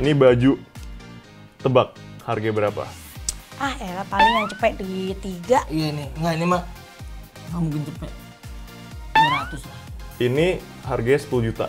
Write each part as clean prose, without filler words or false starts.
Ini baju, tebak harga berapa? Ah elah paling yang cepet di 3. Iya nih, enggak ini mah nggak mungkin cepet. 200 lah. Ini harganya 10 juta.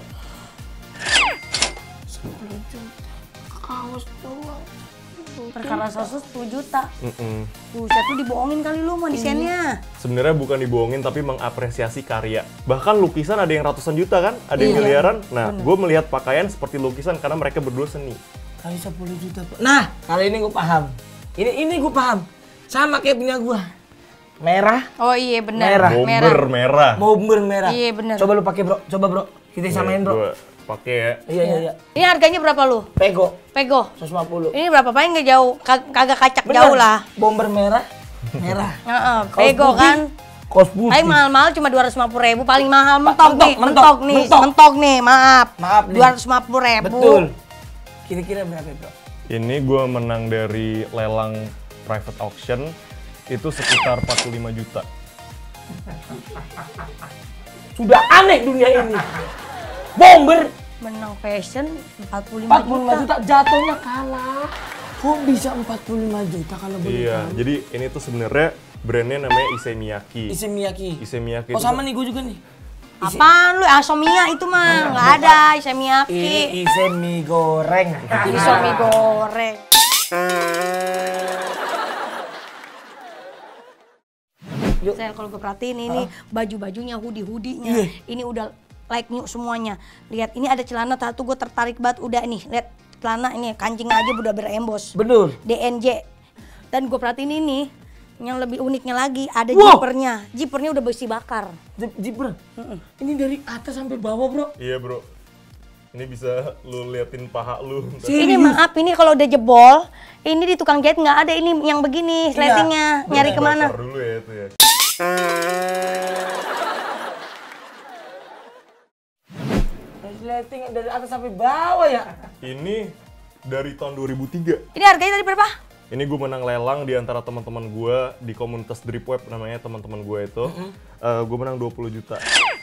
10 juta. Kaos doang. Perkara sosis 10 juta. Mm-mm. Buset, lu dibohongin kali lu sama desainnya. Sebenarnya bukan dibohongin tapi mengapresiasi karya. Bahkan lukisan ada yang ratusan juta kan, ada yang miliaran. Nah, gue melihat pakaian seperti lukisan karena mereka berdua seni. Kali 10 juta. Nah, kali ini gue paham. Ini gue paham. Sama kayak punya gue. Merah. Oh iya benar. Bomber merah. Bomber merah. Iya benar. Coba lu pakai bro. Coba bro. Kita samain bro. Gue pakai ya. Iya. Ini harganya berapa lu? Pego. Pego. 150. Ini berapa? Paling nggak jauh, kagak kacak Bener. jauh lah. Bomber merah. Merah. Heeh, Kaos Pego putih, kan. Kaos putih. Paling mahal-mahal cuma 250.000, paling mahal mentok nih, mentok. mentok nih, maaf. Maaf nih. 250.000. Betul. Kira-kira berapa bro? Ini gue menang dari lelang private auction itu sekitar 45 juta. Sudah aneh dunia ini. Bomber Menang fashion 45 45 juta jatuhnya kalah. Kok bisa 45 juta kalau boleh Iya, tahu? jadi ini tuh sebenarnya brandnya namanya Issey Miyake. Issey Miyake. Issey Miyake Oh itu sama nih gue juga nih. Apaan lu? Asomia itu mah nggak ada, Issey Miyake. Ini Issey mie goreng. Issey mie goreng. Yuk. Saya kalau gue perhatiin ini baju-bajunya, hoodie-hoodienya, ini udah like new semuanya. Lihat, ini ada celana satu gue tertarik banget udah nih. Lihat celana ini kancing aja udah berembos. Betul. DNJ. Dan gue perhatiin ini yang lebih uniknya lagi ada Wow. zippernya. Zippernya udah besi bakar. Zipper. Ini dari atas sampai bawah bro. Iya bro, ini bisa lu liatin paha lu. Ini maaf, ini kalau udah jebol, ini di tukang jahit nggak ada ini yang begini sletingnya. Nyari kemana? Bakar dulu ya itu ya. Resleting dari atas sampai bawah ya. Ini dari tahun 2003. Ini harganya tadi berapa? Ini gue menang lelang di antara teman-teman gue di komunitas Drip Web namanya teman-teman gue itu. Gue menang 20 juta.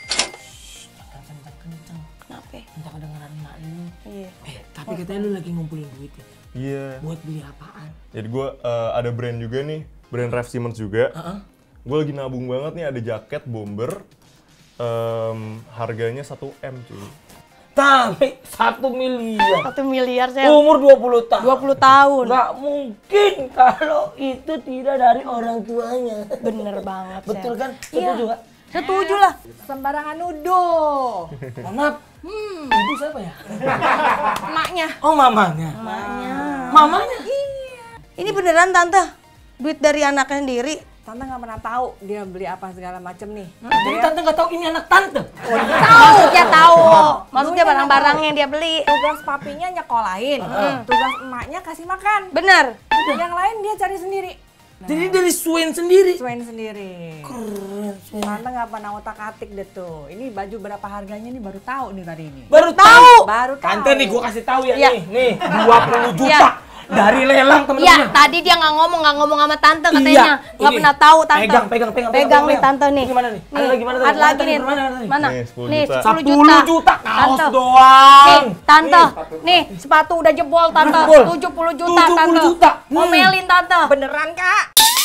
Kencang. Kenapa? Entah kedengeran emak lu. Iya. Tapi katanya lu lagi ngumpulin duit ya. Iya. Buat beli apaan? Jadi gue ada brand juga nih, brand Raf Simons juga. Gue lagi nabung banget nih, ada jaket bomber. Harganya 1M cuy. Tapi 1 miliar. 1 miliar saya. Umur 20 tahun. 20 tahun. Nggak mungkin kalau itu tidak dari orang tuanya. Bener banget. Betul Sel. kan? Iya. Setuju nggak? Setuju lah. Sembarangan nuduh. Mohon maaf. Ibu siapa ya? Emaknya. Oh mamanya. Maknya. Mamanya? Ini beneran tante? Duit dari anaknya sendiri? Tante nggak pernah tahu dia beli apa segala macem nih. Jadi tante nggak tahu ini anak tante. Maksudnya tahu. Maksudnya barang-barang yang dia beli. Tugas papinya nyekolahin, tugas emaknya kasih makan. Bener. Yang lain dia cari sendiri. Jadi dari Swain sendiri. Sesuaiin sendiri. Keren. Tante nggak pernah otak-atik deh tuh. Ini baju berapa harganya nih baru tahu nih tadi ini. Baru tahu. Baru tahu. Tante nih gua kasih tahu ya Iya. nih 20 juta Iya. dari lelang Iya, teman-teman. tadi dia nggak ngomong sama tante katanya. Nggak Ini. pernah tahu tante. Pegang nih tante nih. Gimana nih? Ada lagi mana tadi? Ada lagi nih. Mana? Mana? Nih, 10 Nih, juta. 10 10 juta kaos Tante. doang. Nih, tante. Nih, sepatu udah jebol tante. Jebol. 70 juta 70 tante. juta. Omelin tante. Beneran kak?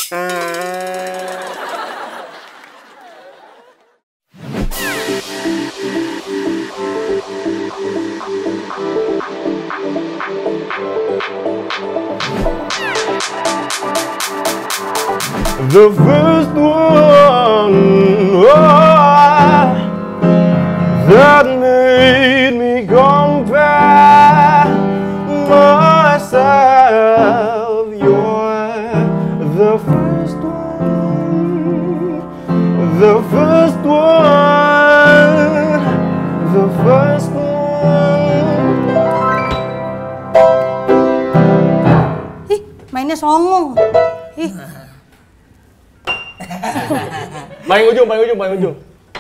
The first one that made me compare myself. You're the first one, the first one, the first one. Ih, mainnya songong. Ih, Paling ujung, paling ujung, paling ujung.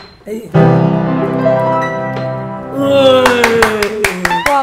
wah.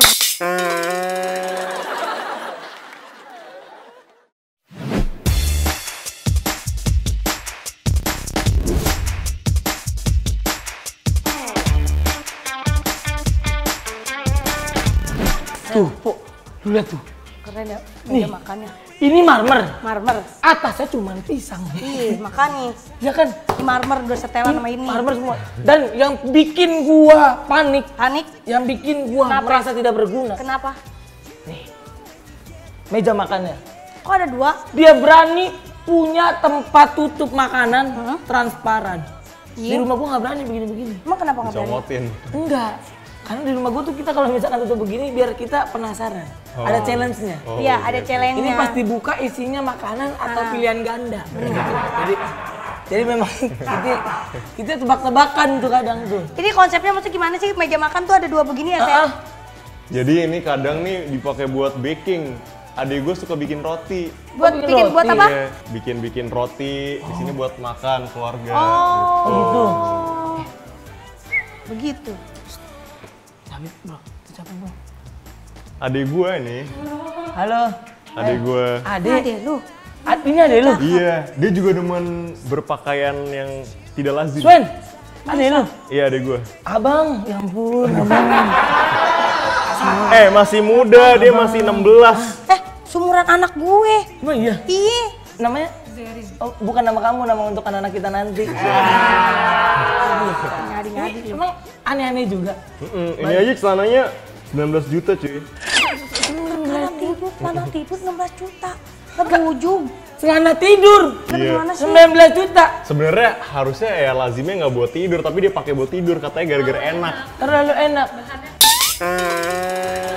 Tuh, Po. Lu lihat tuh. Keren ya Nih. meja makannya. Ini marmer. Marmer. Atasnya cuma pisang. Ih, makanya. Ya kan? Ini marmer udah setelan sama ini. Marmer semua. Dan yang bikin gua panik, Panik? yang bikin gua Kenapa? merasa tidak berguna. Kenapa? Nih. Meja makannya. Kok ada 2? Dia berani punya tempat tutup makanan transparan. Di Iya. rumah gua nggak berani begini-begini. Emang kenapa nggak berani? Comotin. Enggak. Karena di rumah gua tuh kita kalau misalkan tutup begini biar kita penasaran. Ada challenge-nya. Iya, ada challenge-nya. Ini pas dibuka isinya makanan atau pilihan ganda. Gitu. Jadi memang kita tebak-tebakan tuh kadang tuh. Ini konsepnya maksudnya gimana sih? Meja makan tuh ada 2 begini ya, Teh? Jadi ini kadang nih dipakai buat baking. Adik gue suka bikin roti. Buat bikin bikin buat roti apa? Iya, bikin roti. Di sini buat makan keluarga. Oh. Gitu. Begitu. Tapi bro, capek bro. Adik gue nih, Halo. adik gue. Adek. Adek lu. Ini adek lu. Iya, dia juga demen berpakaian yang tidak lazim. Swen. Adek lu. Iya, adik gue. Abang, ya ampun, abang. Masih muda, dia masih 16. Sumuran anak gue. Emang iya? Iya. Namanya? Oh, bukan nama kamu, nama untuk anak-anak kita nanti. Ngadi-ngadi. Emang aneh-aneh juga. Ini aja celananya 19 juta cuy. Celana tidur 16 juta. Lebih ujung. Celana tidur. Lebih Iya. mana sih? 19 juta. Sebenarnya harusnya ya lazimnya nggak buat tidur, tapi dia pakai buat tidur katanya gara-gara enak. Terlalu enak.